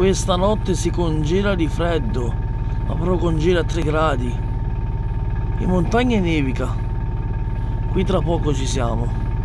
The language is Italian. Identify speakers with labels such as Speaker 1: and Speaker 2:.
Speaker 1: Questa notte si congela di freddo, ma però congela a 3 gradi. In montagna nevica. Qui tra poco ci siamo.